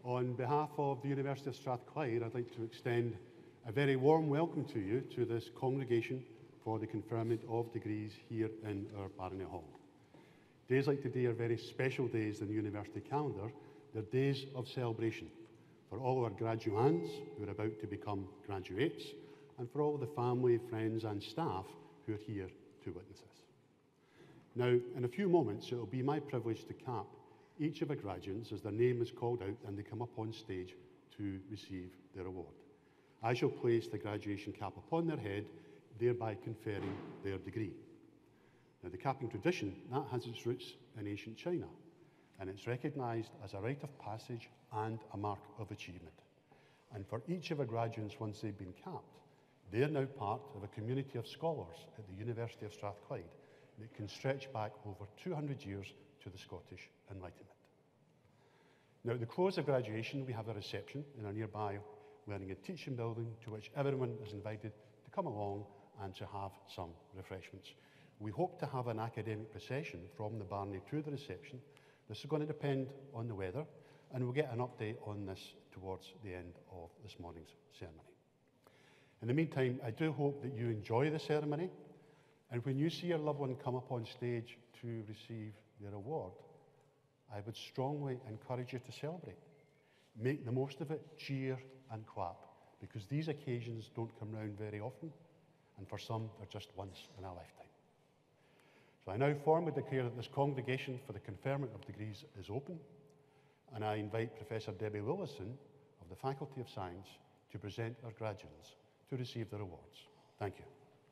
On behalf of the University of Strathclyde, I'd like to extend a very warm welcome to you to this congregation for the conferment of degrees here in our Barony Hall. Days like today are very special days in the university calendar. They're days of celebration for all our graduands who are about to become graduates, and for all of the family, friends and staff who are here to witness us. Now, in a few moments, it will be my privilege to cap each of our graduates as their name is called out and they come up on stage to receive their award. I shall place the graduation cap upon their head, thereby conferring their degree. Now, the capping tradition, that has its roots in ancient China, and it's recognised as a rite of passage and a mark of achievement. And for each of our graduates, once they've been capped, they're now part of a community of scholars at the University of Strathclyde that can stretch back over 200 years to the Scottish Enlightenment. Now, at the close of graduation, we have a reception in our nearby learning and teaching building to which everyone is invited to come along and to have some refreshments. We hope to have an academic procession from the Barony to the reception. This is going to depend on the weather, and we'll get an update on this towards the end of this morning's ceremony. In the meantime, I do hope that you enjoy the ceremony, and when you see your loved one come up on stage to receive their award, I would strongly encourage you to celebrate. Make the most of it, cheer and clap, because these occasions don't come round very often, and for some, they're just once in a lifetime. So I now formally declare that this congregation for the conferment of degrees is open, and I invite Professor Debbie Willison of the Faculty of Science to present our graduates to receive their awards. Thank you.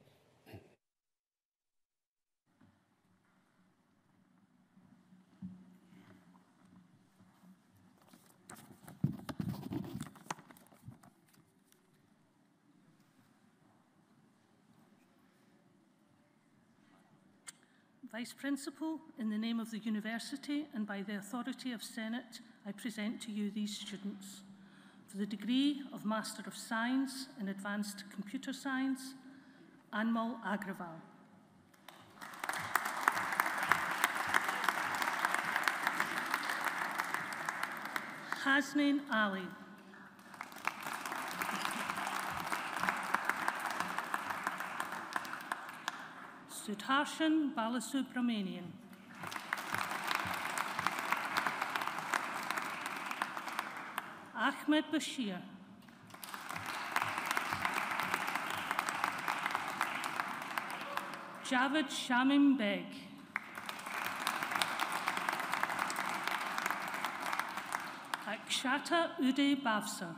Vice Principal, in the name of the University and by the authority of Senate, I present to you these students. For the degree of Master of Science in Advanced Computer Science, Anmol Agrawal. Hasnain Ali. Sudharshan Balasubramanian. Ahmed Bashir. Javed Shamim Beg. Akshata Uday Bavsa.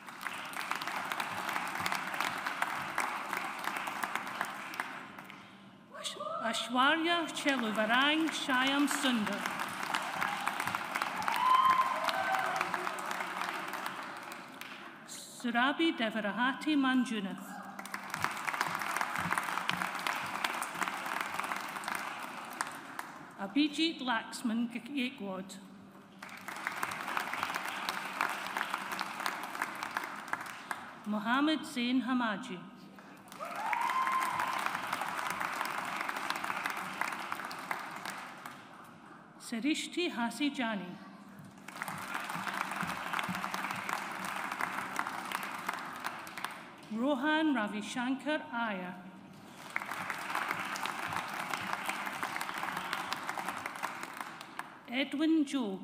Ashwarya Cheluvarang Shyam Sundar. Surabi Devarahati Manjunath. Abhijit Laxman Yekwad. Mohammed Zain Hamaji. Sarishti Hasi Jani. Rohan Ravishankar Iyer. Edwin Joe.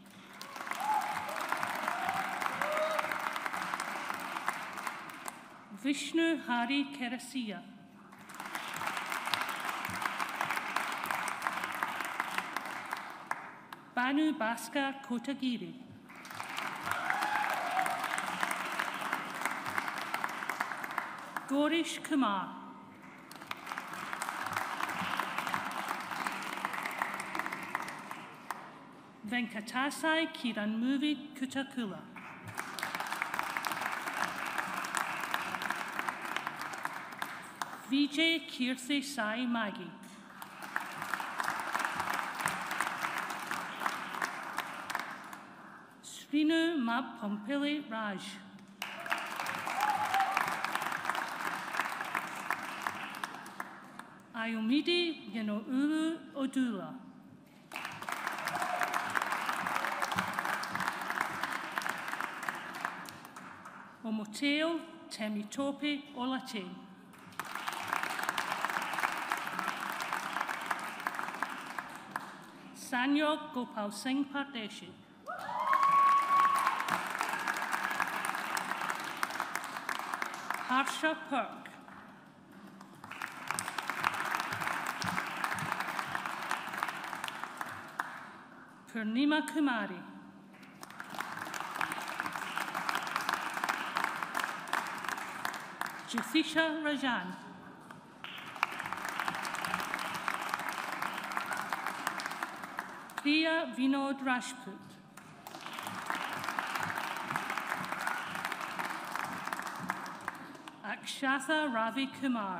Vishnu Hari Kerasiya. Banu Bhaskar Kotagiri. Gorish Kumar. Venkatasai Kiranmuvi Kutakula. Vijay Kirthi Sai Maggie. Srinu Mab Pompili Raj. Ayomide Yenoulu Odula. Omoteo Temitope Olate. Sanyog Gopal Singh Pardeshi. Harsha Perk. Purnima Kumari. Jyothisha Rajan. Priya Vinod Rajput. Akshatha Ravi Kumar.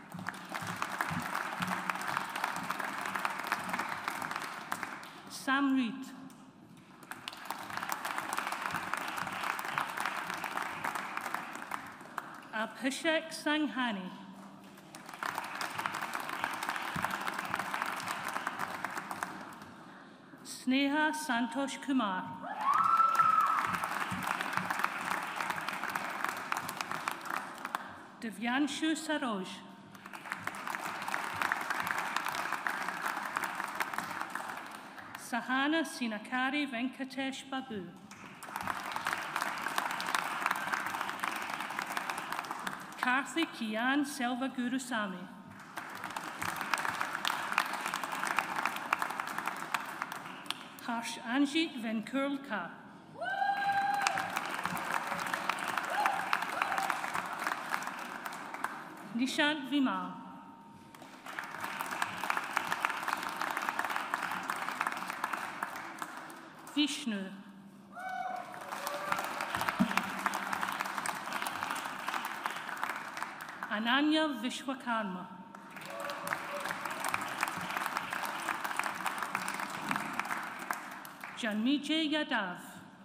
Sam Reed. Abhishek Sanghani. Sneha Santosh Kumar. Divyanshu Saroj. Sahana Sinakari Venkatesh Babu. Karthik Kian Selva Gurusamy. Harsh Anjit Venkurlka. Nishant Vimal. Vishnu. Ananya Vishwakarma. Janmijay Yadav.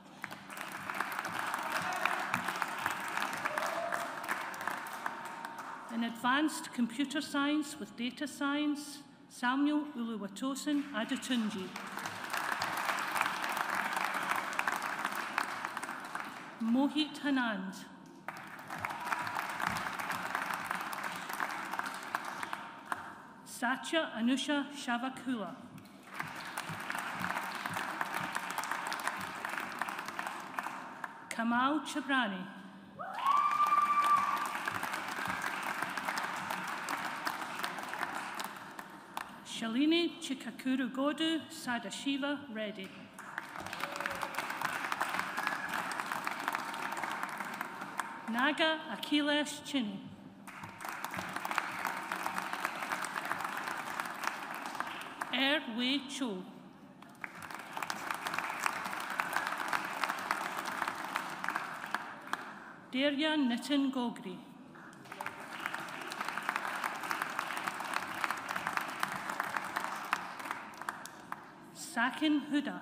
In Advanced Computer Science with Data Science, Samuel Uluwatosin Adetunji. Mohit Hanand. Satya Anusha Shavakula. Kamal Chabrani. Shalini Chikakuru Godu Sadashiva Reddy. Naga Akhilesh Chinni. Wei Cho. Derya Nitin Gogri. Sakin Huda.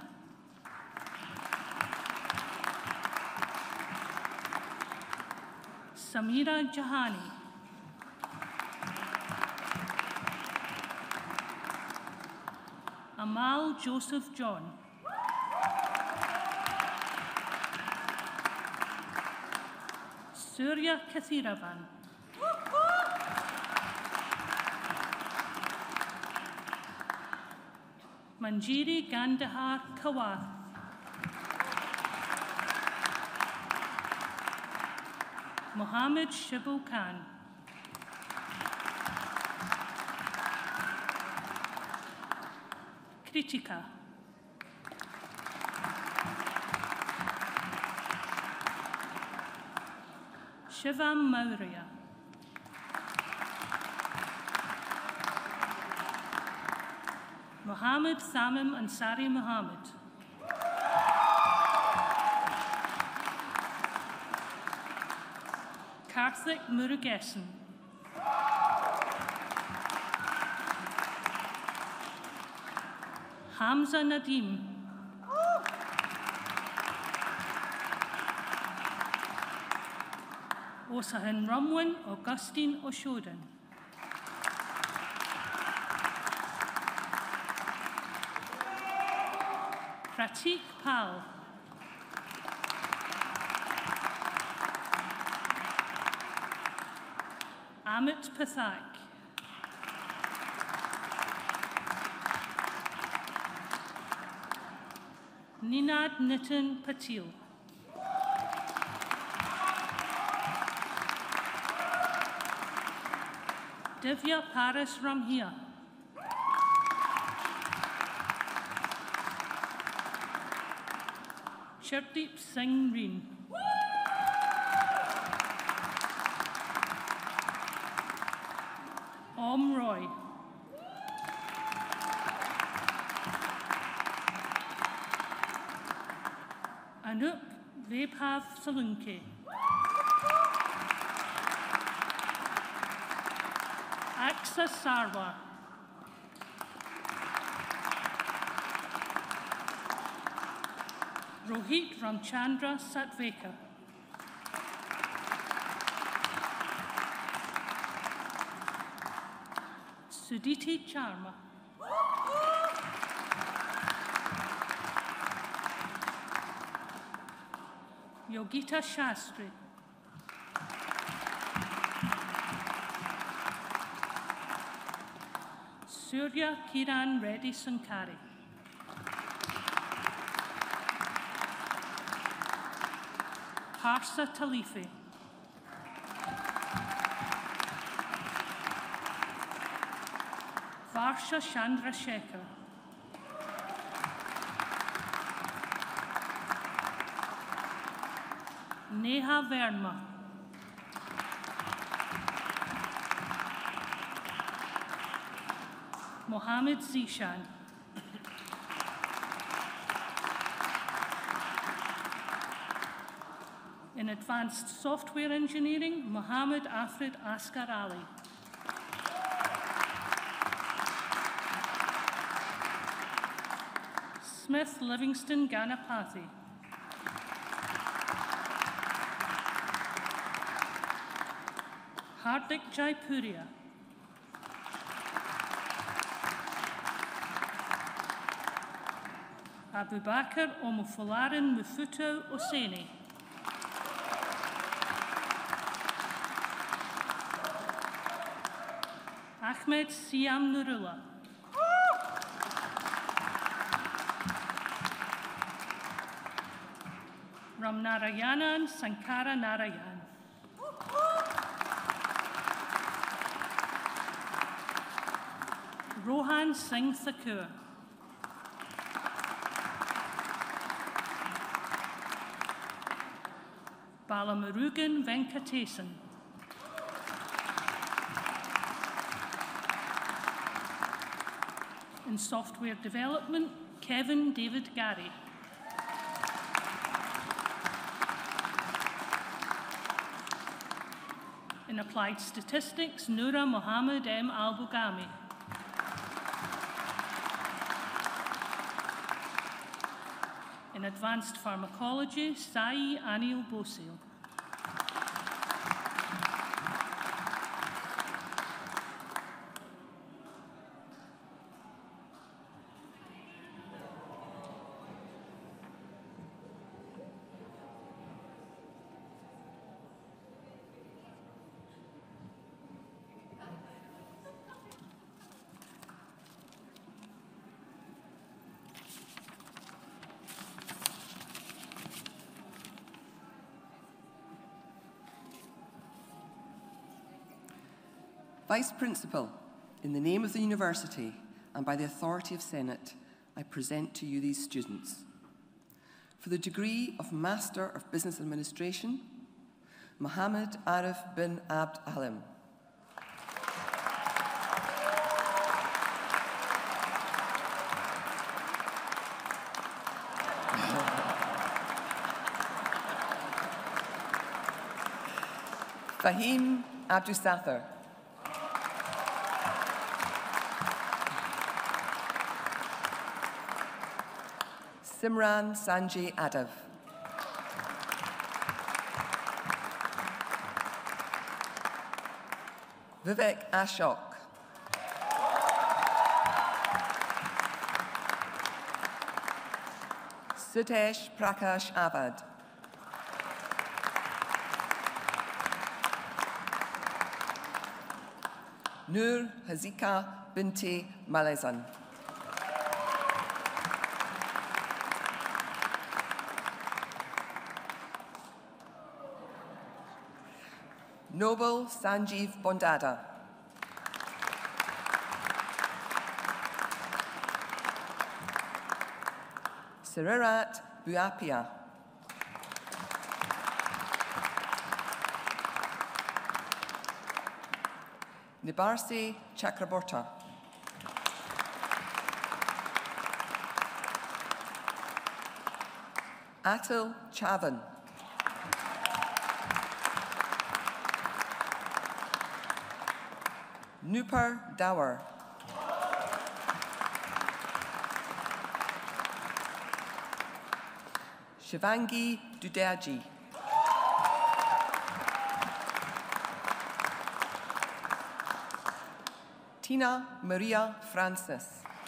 Samira Jahani. Amal Joseph John. Surya Kathiravan. Manjiri Gandhar Kawath. Mohammed Shibu Khan. Kritika. Shivam Maurya. Mohammed Thamim Ansari Mohammed. Karthik Murugesan. Hamza Nadim. Osahin Rumwin Augustine Oshoden. Pratik Pal. Amit Pathak. Ninad Nitin Patil. Divya Paris Ramhia. Shirdeep Singh Reen. Om Roy. Anup Vaibhav Salunke. Aksa Sarwar. Rohit Ramchandra Satvekar. Sudhiti Charma. Yogita Shastri. Surya Kiran Reddy Sankari. Harsa Talifi. Varsha Chandra Shekhar. Neha Verma. Mohammed Zishan. In Advanced Software Engineering, Mohammed Afrid Askar Ali. Smith Livingston Ganapathy. Hardik Jaipuria. Abubakar Omofolarin Mufuto Oseni. Ahmed Siam Nurullah. Ramnarayanan Sankara Narayan. Rohan Singh Thakur. Balamurugan Venkatesan. In software development, Kevin David Gary. In applied statistics, Noura Mohammed M. Al-Bugami. In advanced pharmacology, Sai Anil Bosil. Vice Principal, in the name of the University and by the authority of Senate, I present to you these students. For the degree of Master of Business Administration, Mohammed Arif bin Abd Alim. Fahim Abdusathar. Simran Sanjay Adav. Vivek Ashok. Sutesh Prakash Avad. Nur Hazika Binti Malezan. Noble Sanjeev Bondada. Sarirat Buapia. Nibarsi Chakraborty. Atul Chavan. Nupur Dawar. Shivangi Dudaji. Tina Maria Francis.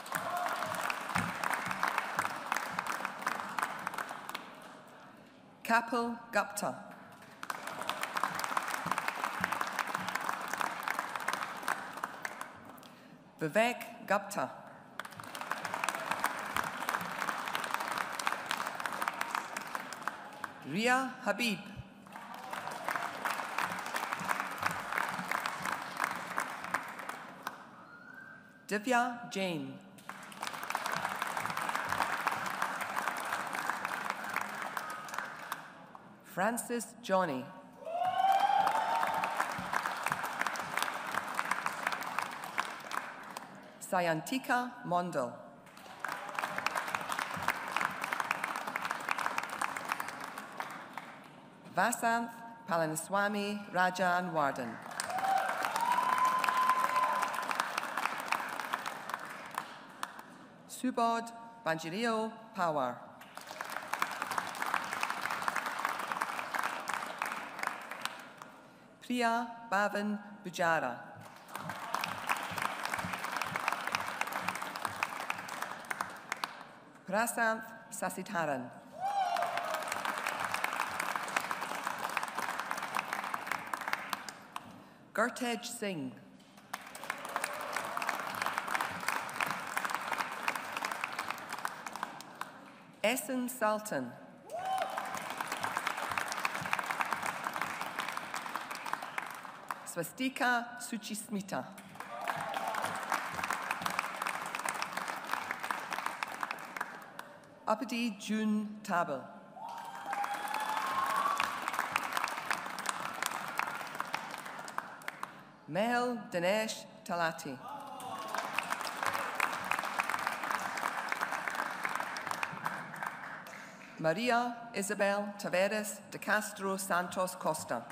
Kapil Gupta. Vivek Gupta. Ria Habib. Divya Jain. Francis Johnny. Sayantika Mondal. Vasanth Palaniswamy Rajan Warden. Subodh Banjirio Pawar. Priya Bhavan Bujara. Prasanth Sasitharan. Gurtej Singh. Essen Sultan. Swastika Suchismita. Apadi June Tabel. Mehel Dinesh Talati. Maria Isabel Taveras de Castro Santos Costa.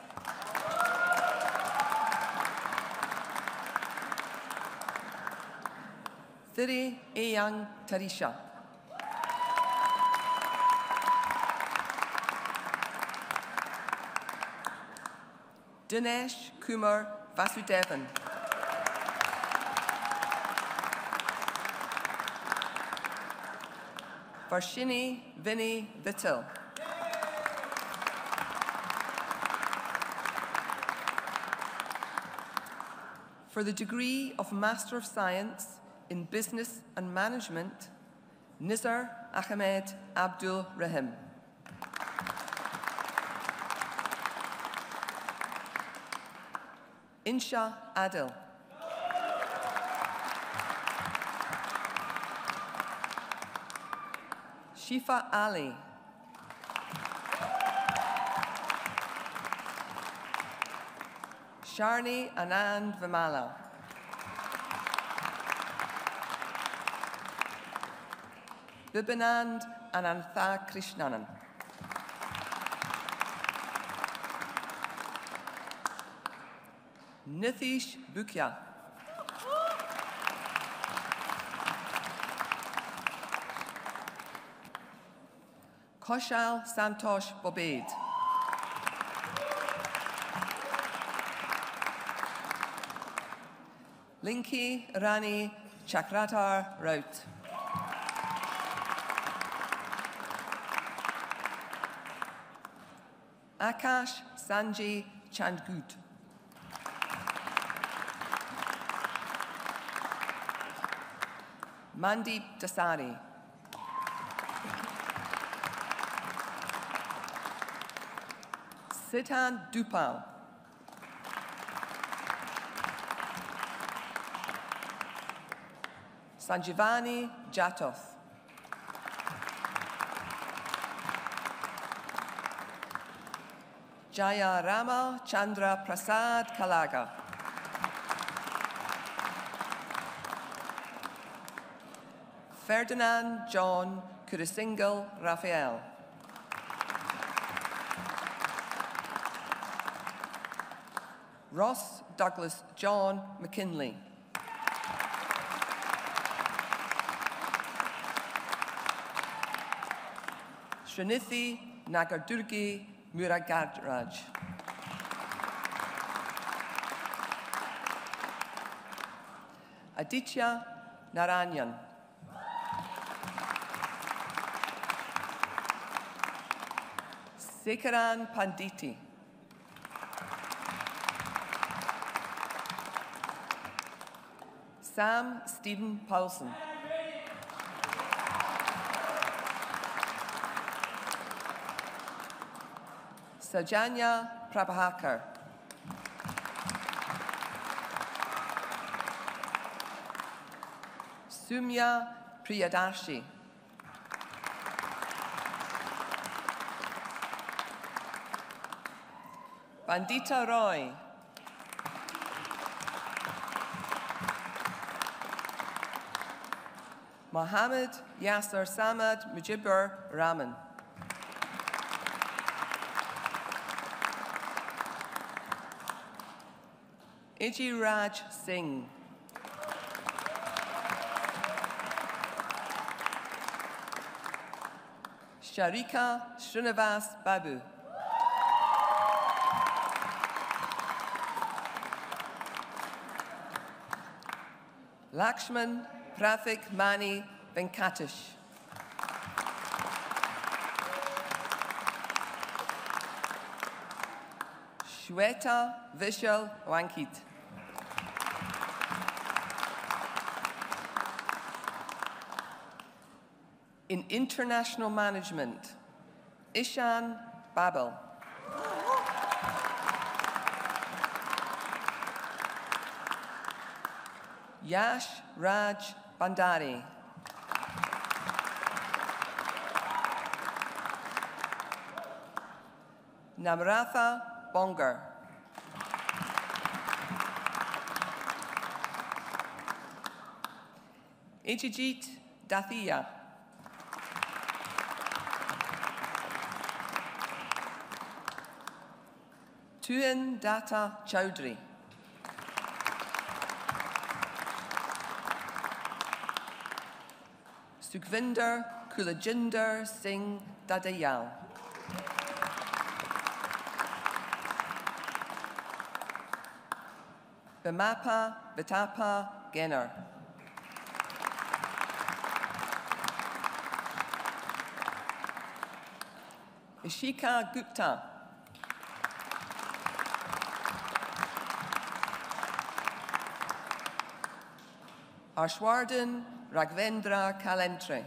Thiri Eyang Tarisha. Dinesh Kumar Vasudevan. Varshini Vinny Vittal. For the degree of Master of Science in Business and Management, Nizar Ahmed Abdul Rahim. Insha Adil. Shifa Ali. Sharni Anand Vimala. Bibinand Anantha Krishnanan. Nithish Bukya. Koshal Santosh Bobade. Linki Rani Chakratar Raut. Akash Sanjay Chandgut. Mandeep Dasari. Sitan Dupal. Sanjivani Jatoth. Jaya Rama Chandra Prasad Kalaga. Ferdinand John Kurisingal Raphael. Ross Douglas John McKinley. Srinithi Nagardurgi Muragaraj. Aditya Narayan. Sekaran Panditi. Sam Stephen Paulson. Sajanya Prabhakar. Sumya Priyadarshi. Bandita Roy. Mohammed Yasser Samad Mujibur Rahman. Iji Raj Singh. Sharika Srinivas Babu. Lakshman Prathik Mani Venkatish. Shweta Vishal Wankit. In international management, Ishan Babel. Yash Raj Bandari. Namratha Bongar. Ijijit Dathia. Tuin Data Chowdhury. Sukhvinder Kulajinder Singh Dadayal. Bimapa Vitapa Genner. Ishika Gupta. Arshwardhan Raghvendra Kalentre.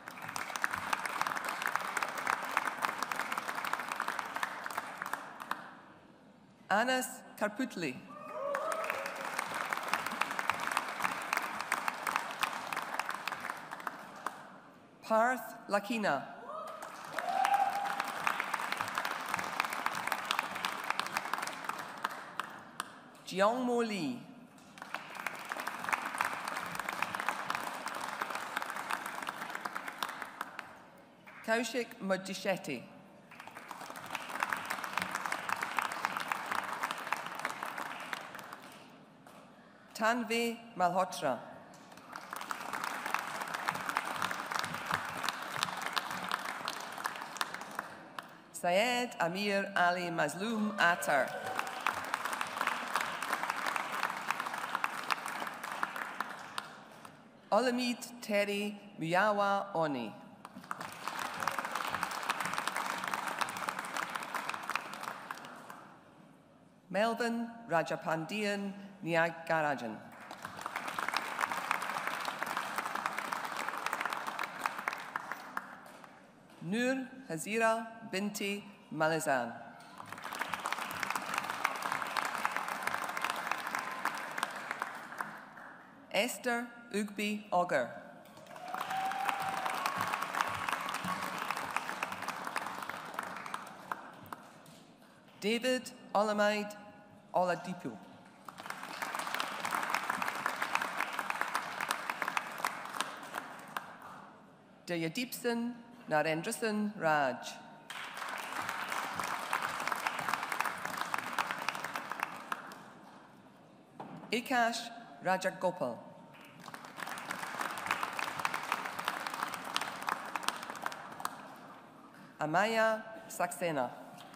Anas Karputli. Parth Lakina. Jiongmo Lee. Kaushik Mudishetty. Tanvi Malhotra. Syed Amir Ali Mazloom Attar. Olamide Terry Muyawa Oni. Melvin Rajapandian Nyagarajan. Noor Hazira Binti Malizan. Esther Ugbi Auger. David Olamide Oladipo. Dayadeepsan Narendrasan Raj. Akash Rajagopal. Amaya Saxena.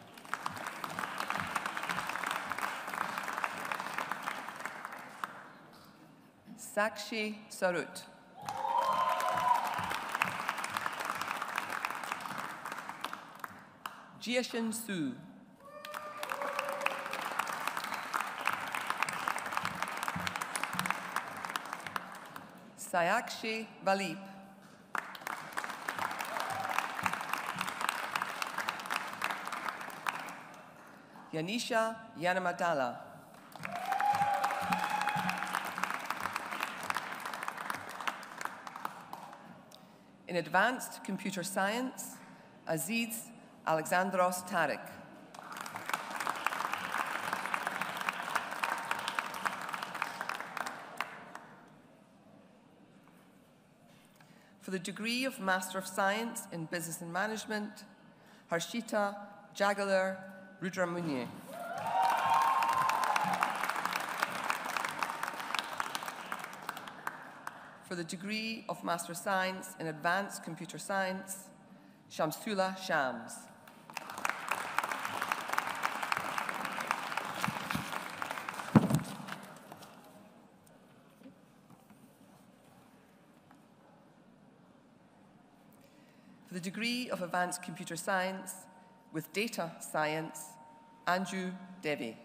Sakshi Sarut. Jiashin Su. Sayakshi Valip. Yanisha Yanamadala. In Advanced Computer Science, Aziz Alexandros Tarek. For the degree of Master of Science in Business and Management, Harshita Jagalar Rudramunye. For the degree of Master of Science in Advanced Computer Science, Shamsula Shams. For the degree of Advanced Computer Science with Data Science, Anju Devi.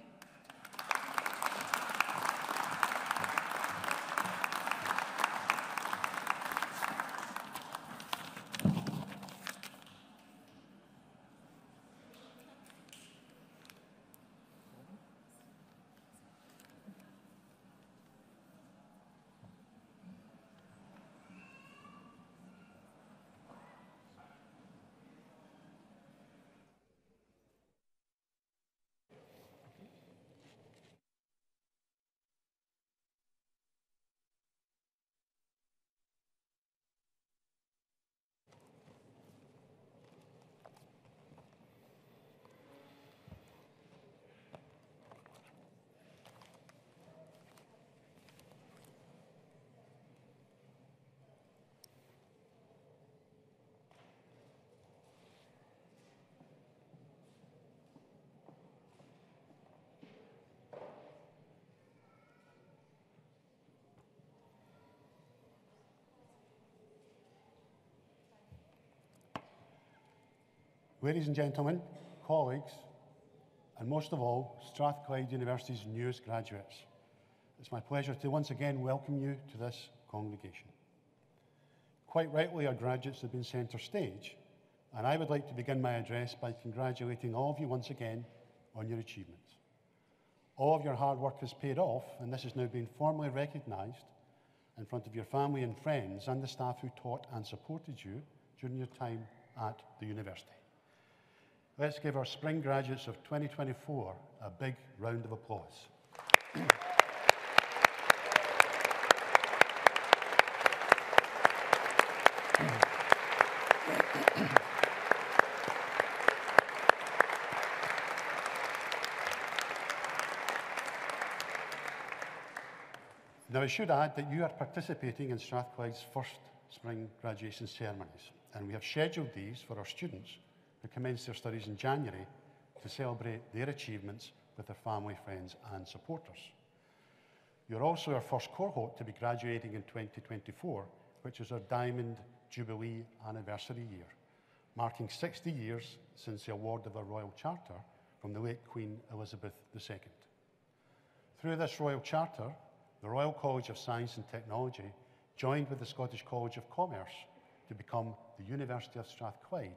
Ladies and gentlemen, colleagues, and most of all, Strathclyde University's newest graduates, it's my pleasure to once again welcome you to this congregation. Quite rightly, our graduates have been centre stage, and I would like to begin my address by congratulating all of you once again on your achievements. All of your hard work has paid off, and this has now been formally recognised in front of your family and friends and the staff who taught and supported you during your time at the university. Let's give our spring graduates of 2024 a big round of applause. Now, I should add that you are participating in Strathclyde's first spring graduation ceremonies, and we have scheduled these for our students who commence their studies in January to celebrate their achievements with their family, friends and supporters. You're also our first cohort to be graduating in 2024, which is our Diamond Jubilee anniversary year, marking 60 years since the award of our Royal Charter from the late Queen Elizabeth II. Through this Royal Charter, the Royal College of Science and Technology joined with the Scottish College of Commerce to become the University of Strathclyde,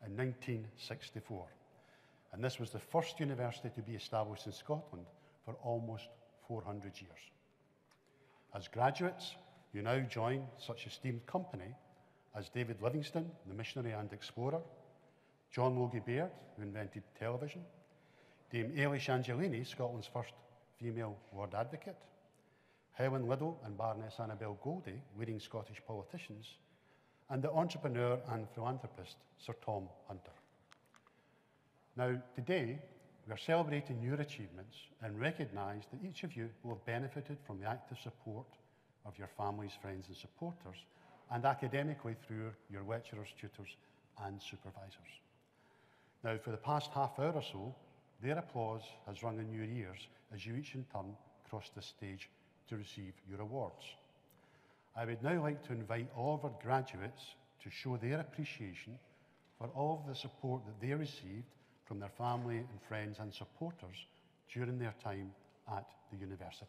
in 1964. And this was the first university to be established in Scotland for almost 400 years. As graduates, you now join such esteemed company as David Livingstone, the missionary and explorer, John Logie Baird, who invented television, Dame Eilish Angelini, Scotland's first female Lord Advocate, Helen Liddell and Baroness Annabel Goldie, leading Scottish politicians, and the entrepreneur and philanthropist Sir Tom Hunter. Now, today, we are celebrating your achievements and recognise that each of you will have benefited from the active support of your families, friends and supporters, and academically through your lecturers, tutors and supervisors. Now, for the past half hour or so, their applause has rung in your ears as you each in turn cross this stage to receive your awards. I would now like to invite all of our graduates to show their appreciation for all of the support that they received from their family and friends and supporters during their time at the university.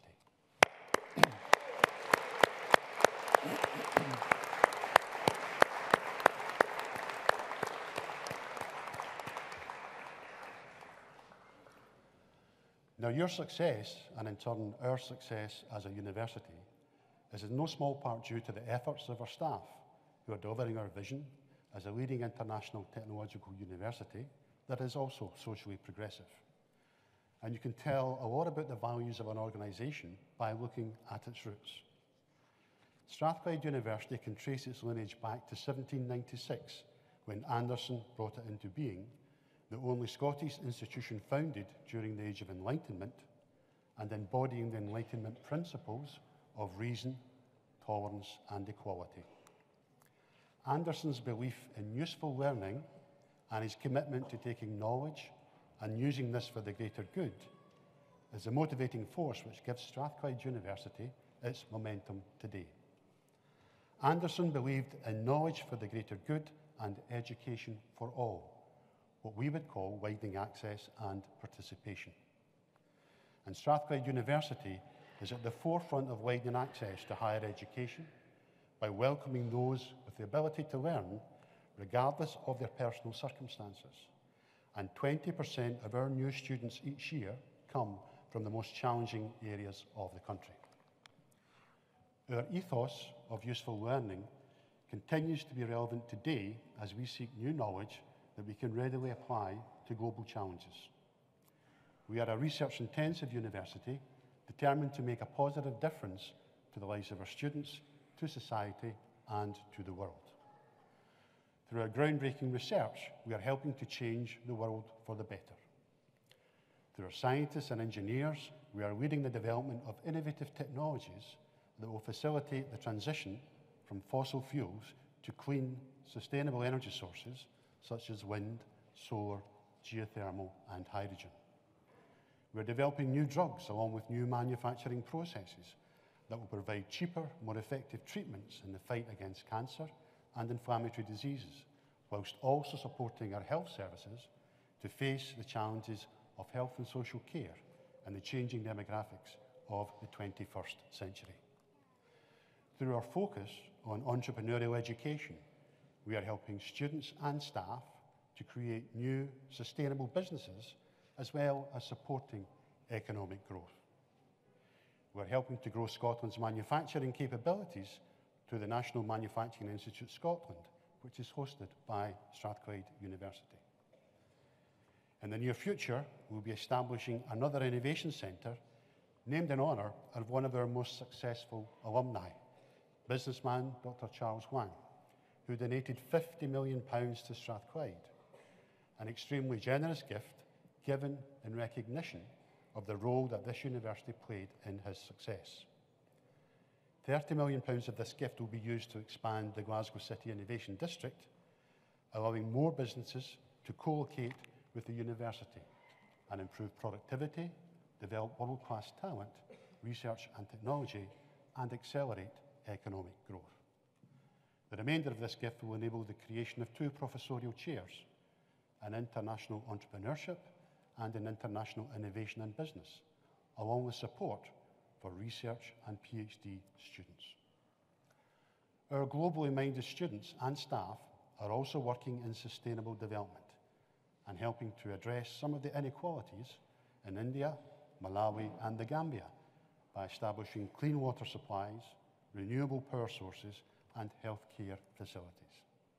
Now, your success, and in turn our success as a university, is in no small part due to the efforts of our staff who are delivering our vision as a leading international technological university that is also socially progressive. And you can tell a lot about the values of an organisation by looking at its roots. Strathclyde University can trace its lineage back to 1796, when Anderson brought it into being, the only Scottish institution founded during the Age of Enlightenment and embodying the Enlightenment principles of reason, tolerance and equality. Anderson's belief in useful learning and his commitment to taking knowledge and using this for the greater good is the motivating force which gives Strathclyde University its momentum today. Anderson believed in knowledge for the greater good and education for all, what we would call widening access and participation. And Strathclyde University is at the forefront of widening access to higher education by welcoming those with the ability to learn regardless of their personal circumstances. And 20% of our new students each year come from the most challenging areas of the country. Our ethos of useful learning continues to be relevant today as we seek new knowledge that we can readily apply to global challenges. We are a research-intensive university determined to make a positive difference to the lives of our students, to society, and to the world. Through our groundbreaking research, we are helping to change the world for the better. Through our scientists and engineers, we are leading the development of innovative technologies that will facilitate the transition from fossil fuels to clean, sustainable energy sources such as wind, solar, geothermal, and hydrogen. We're developing new drugs along with new manufacturing processes that will provide cheaper, more effective treatments in the fight against cancer and inflammatory diseases, whilst also supporting our health services to face the challenges of health and social care and the changing demographics of the 21st century. Through our focus on entrepreneurial education, we are helping students and staff to create new sustainable businesses as well as supporting economic growth. We're helping to grow Scotland's manufacturing capabilities through the National Manufacturing Institute Scotland, which is hosted by Strathclyde University. In the near future, we'll be establishing another innovation centre named in honour of one of our most successful alumni, businessman Dr. Charles Hwang, who donated £50 million to Strathclyde, an extremely generous gift given in recognition of the role that this university played in his success. £30 million of this gift will be used to expand the Glasgow City Innovation District, allowing more businesses to co-locate with the university and improve productivity, develop world-class talent, research and technology, and accelerate economic growth. The remainder of this gift will enable the creation of 2 professorial chairs, an international entrepreneurship and an international innovation and business, along with support for research and PhD students. Our globally minded students and staff are also working in sustainable development and helping to address some of the inequalities in India, Malawi, and the Gambia by establishing clean water supplies, renewable power sources, and healthcare facilities.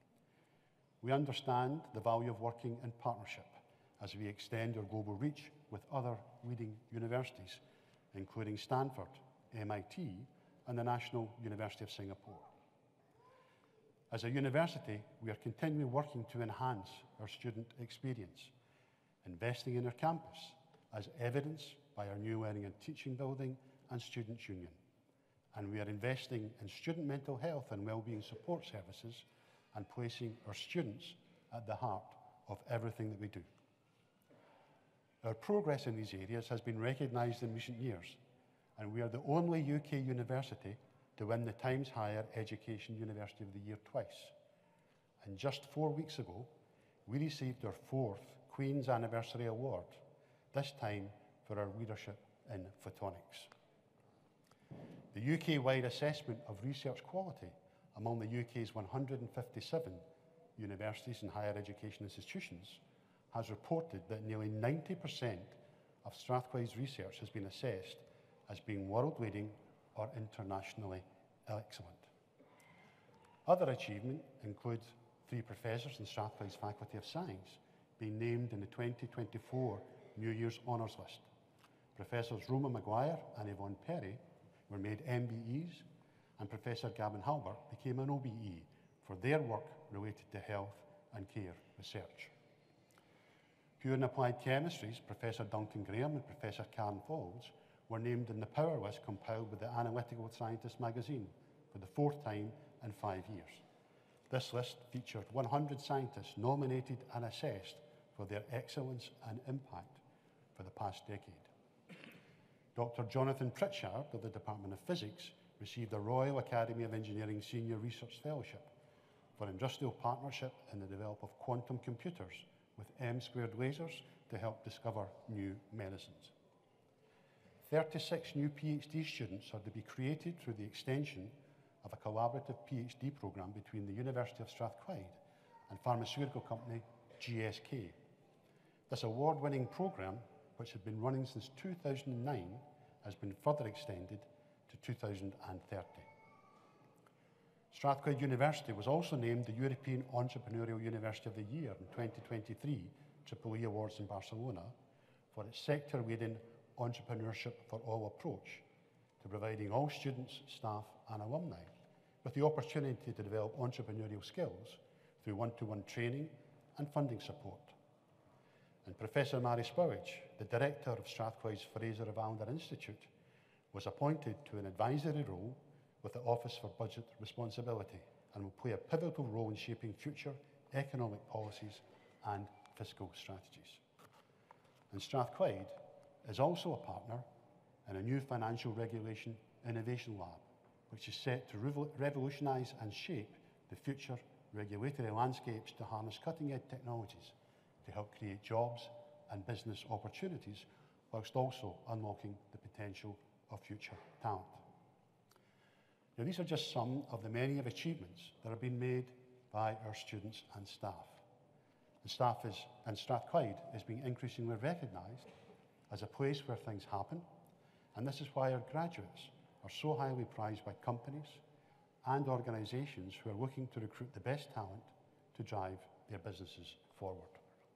We understand the value of working in partnership as we extend our global reach with other leading universities, including Stanford, MIT, and the National University of Singapore. As a university, we are continually working to enhance our student experience, investing in our campus, as evidenced by our new Learning and Teaching Building and Students' Union. And we are investing in student mental health and wellbeing support services and placing our students at the heart of everything that we do. Our progress in these areas has been recognised in recent years, and we are the only UK university to win the Times Higher Education University of the Year twice. And just 4 weeks ago, we received our 4th Queen's Anniversary Award, this time for our leadership in photonics. The UK-wide assessment of research quality among the UK's 157 universities and higher education institutions has reported that nearly 90% of Strathclyde's research has been assessed as being world-leading or internationally excellent. Other achievement include 3 professors in Strathclyde's Faculty of Science being named in the 2024 New Year's Honours List. Professors Roma Maguire and Yvonne Perry were made MBEs, and Professor Gavin Halbert became an OBE for their work related to health and care research. Pure and Applied Chemistry's Professor Duncan Graham and Professor Karen Falls were named in the Power List compiled with the Analytical Scientist magazine for the 4th time in 5 years. This list featured 100 scientists nominated and assessed for their excellence and impact for the past decade. Dr. Jonathan Pritchard of the Department of Physics received a Royal Academy of Engineering Senior Research Fellowship for industrial partnership in the development of quantum computers with M-squared lasers to help discover new medicines. 36 new PhD students are to be created through the extension of a collaborative PhD programme between the University of Strathclyde and pharmaceutical company GSK. This award-winning programme, which had been running since 2009, has been further extended to 2030. Strathclyde University was also named the European Entrepreneurial University of the Year in 2023 EEE Awards in Barcelona for its sector-leading Entrepreneurship for All approach to providing all students, staff and alumni with the opportunity to develop entrepreneurial skills through one-to-one training and funding support. And Professor Mary Spowage, the Director of Strathclyde's Fraser of Allender Institute, was appointed to an advisory role with the Office for Budget Responsibility and will play a pivotal role in shaping future economic policies and fiscal strategies. And Strathclyde is also a partner in a new financial regulation innovation lab, which is set to revolutionise and shape the future regulatory landscapes to harness cutting-edge technologies to help create jobs and business opportunities, whilst also unlocking the potential of future talent. Now, these are just some of the many achievements that have been made by our students and staff. And Strathclyde is being increasingly recognised as a place where things happen, and this is why our graduates are so highly prized by companies and organisations who are looking to recruit the best talent to drive their businesses forward.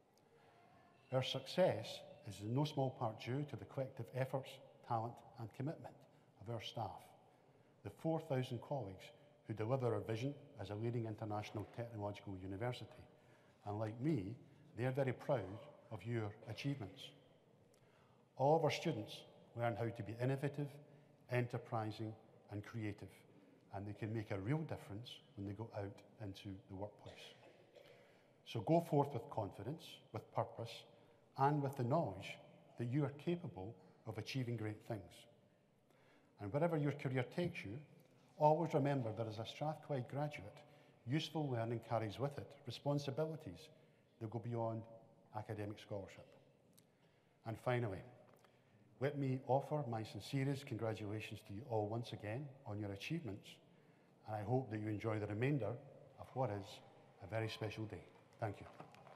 Our success is in no small part due to the collective efforts, talent and commitment of our staff, the 4,000 colleagues who deliver our vision as a leading international technological university. And like me, they are very proud of your achievements. All of our students learn how to be innovative, enterprising and creative, and they can make a real difference when they go out into the workplace. So go forth with confidence, with purpose, and with the knowledge that you are capable of achieving great things. And wherever your career takes you, always remember that as a Strathclyde graduate, useful learning carries with it responsibilities that go beyond academic scholarship. And finally, let me offer my sincerest congratulations to you all once again on your achievements, and I hope that you enjoy the remainder of what is a very special day. Thank you.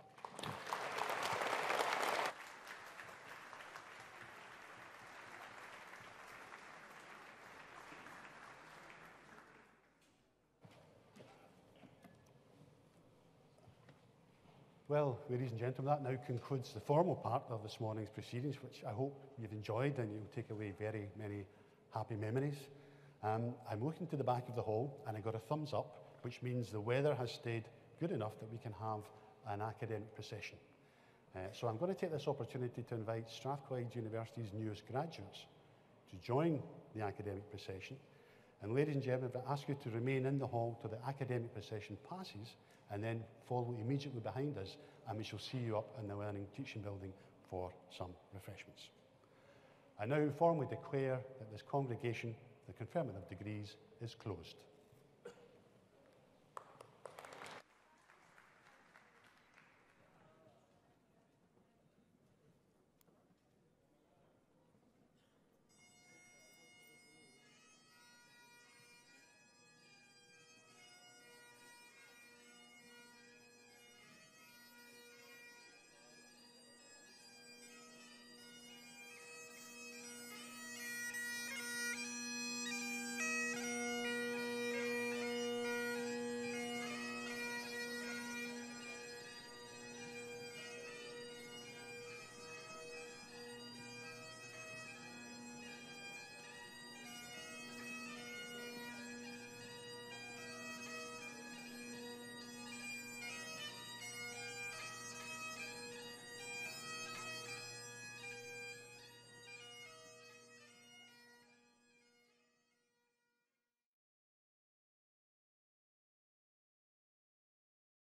Well, ladies and gentlemen, that now concludes the formal part of this morning's proceedings, which I hope you've enjoyed and you'll take away very many happy memories. I'm looking to the back of the hall and I got a thumbs up, which means the weather has stayed good enough that we can have an academic procession. So I'm going to take this opportunity to invite Strathclyde University's newest graduates to join the academic procession. And ladies and gentlemen, I ask you to remain in the hall till the academic procession passes and then follow immediately behind us, and we shall see you up in the Learning Teaching Building for some refreshments. I now formally declare that this congregation, the conferment of degrees, is closed.